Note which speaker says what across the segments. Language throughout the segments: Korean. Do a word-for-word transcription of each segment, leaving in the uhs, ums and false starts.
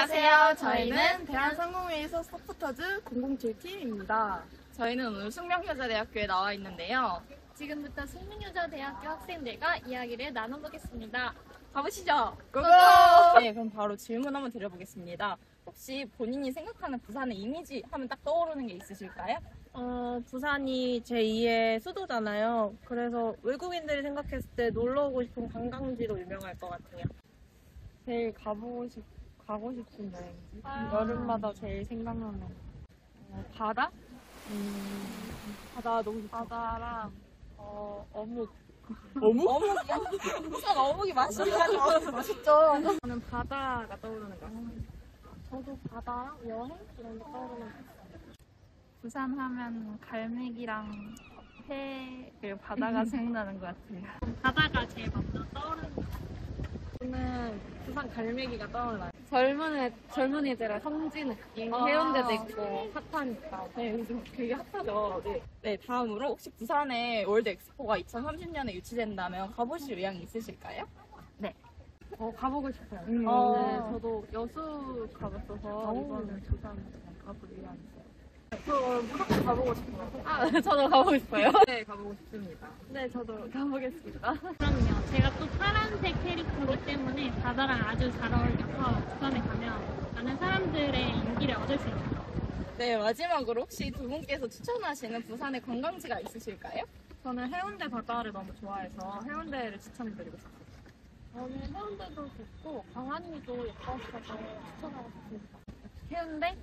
Speaker 1: 안녕하세요. 저희는
Speaker 2: 대한상공회에서 서포터즈 공공칠 팀입니다.
Speaker 1: 저희는 오늘 숙명여자대학교에 나와 있는데요.
Speaker 3: 지금부터 숙명여자대학교 학생들과 이야기를 나눠보겠습니다.
Speaker 1: 가보시죠.
Speaker 2: 고고!
Speaker 1: 네, 그럼 바로 질문 한번 드려보겠습니다. 혹시 본인이 생각하는 부산의 이미지 하면 딱 떠오르는 게 있으실까요?
Speaker 2: 어, 부산이 제이의 수도잖아요. 그래서 외국인들이 생각했을 때 놀러 오고 싶은 관광지로 유명할 것 같아요.
Speaker 4: 제일 가보고 싶, 가고 싶은 여행지?
Speaker 3: 아.
Speaker 4: 여름마다 제일 생각나는 어, 바다?
Speaker 2: 음, 바다 너무 좋다.
Speaker 4: 바다랑 어, 어묵.
Speaker 2: 어묵?
Speaker 1: 어묵이요? 부산 어묵이 맛있죠? 맛있죠?
Speaker 4: 저는 바다가 떠오르는 것 같아요.
Speaker 3: 저도 바다랑 여행 이런 게 떠오르는 것 같아요.
Speaker 4: 부산 하면 갈매기랑 회, 그리고 바다가 생각나는 것 같아요.
Speaker 3: 바다가 제일 먼저 떠오르는 것 같아요.
Speaker 4: 저는 부산 갈매기가 떠올라요. 젊은 애, 젊은이들의 성지 느낌,
Speaker 1: 아.
Speaker 4: 해운대도 있고 핫하니까.
Speaker 1: 네, 요즘 되게 핫하죠. 네. 네, 다음으로 혹시 부산에 월드 엑스포가 이천삼십 년에 유치된다면 가보실 의향이 있으실까요?
Speaker 4: 어, 가보고 싶어요.
Speaker 1: 음.
Speaker 4: 네, 저도 여수 가봤어서 이번에 부산 가볼 의향이 있어요.
Speaker 2: 저 무조건 가보고 싶어요.
Speaker 1: 아, 저도 가보고 싶어요.
Speaker 4: 네, 가보고 싶습니다.
Speaker 1: 네, 저도 가보겠습니다.
Speaker 3: 그럼요. 제가 또 파란색 캐릭터이기 때문에 바다랑 아주 잘 어울려서 부산에 가면 많은 사람들의 인기를 얻을 수 있을 것 같아요.
Speaker 1: 네, 마지막으로 혹시 두 분께서 추천하시는 부산의 관광지가 있으실까요?
Speaker 4: 저는 해운대 바다를 너무 좋아해서 해운대를 추천드리고 싶어요.
Speaker 3: 저는 해운대도 좋고 광안리도 예뻐서 추천하고 싶습니다.
Speaker 4: 해운대?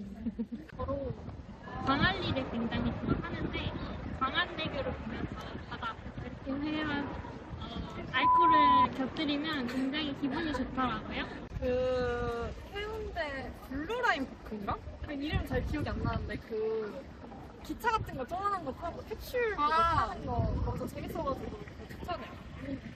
Speaker 3: 저도 광안리를 굉장히 좋아하는데 광안대교를 보면서 바다 앞에서 이렇게 해야 어, 알코올을 곁들이면 굉장히 기분이 좋더라고요.
Speaker 4: 그 해운대 블루라인 파크인가? 그 이름 잘 기억이 안 나는데 그 기차 같은 거 조그만한 거 타고 캡슐 그거
Speaker 1: 아.
Speaker 4: 타는 거 너무 재밌어가지고 그거 추천해요.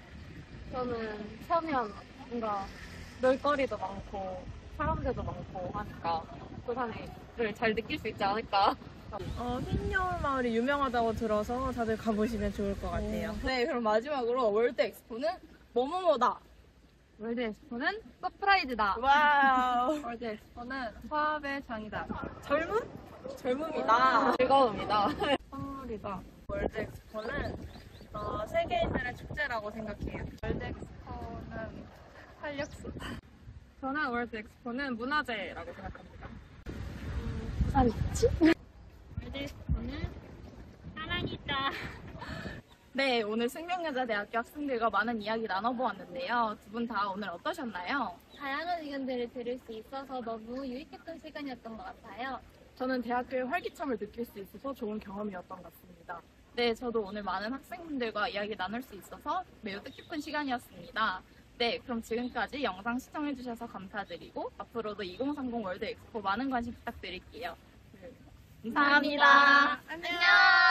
Speaker 4: 저는 서면 뭔가 놀거리도 많고 사람들도 많고 하니까 부산을 잘 느낄 수 있지 않을까.
Speaker 2: 어, 흰여울 마을이 유명하다고 들어서 다들 가보시면 좋을 것 같아요.
Speaker 1: 네, 그럼 마지막으로 월드 엑스포는 뭐뭐뭐다.
Speaker 4: 월드 엑스포는 서프라이즈다.
Speaker 1: 와우.
Speaker 4: 월드 엑스포는 화합의 장이다.
Speaker 1: 젊음? 젊음이다. 즐거움이다.
Speaker 4: 선물이다.
Speaker 2: 월드 엑스포는 어, 세계인들의 축제라고 생각해요.
Speaker 4: 월드 엑스포는 활력소다. 저는 월드 엑스포는 문화재라고 생각합니다.
Speaker 3: 월드 엑스포는 사랑이다.
Speaker 1: 네, 오늘 숙명여자대학교 학생들과 많은 이야기 나눠보았는데요. 두 분 다 오늘 어떠셨나요?
Speaker 3: 다양한 의견들을 들을 수 있어서 너무 유익했던 시간이었던 것 같아요.
Speaker 2: 저는 대학교의 활기참을 느낄 수 있어서 좋은 경험이었던 것 같습니다.
Speaker 1: 네, 저도 오늘 많은 학생분들과 이야기 나눌 수 있어서 매우 뜻깊은 시간이었습니다. 네, 그럼 지금까지 영상 시청해주셔서 감사드리고 앞으로도 이천삼십 월드 엑스포 많은 관심 부탁드릴게요. 네, 감사합니다.
Speaker 3: 안녕.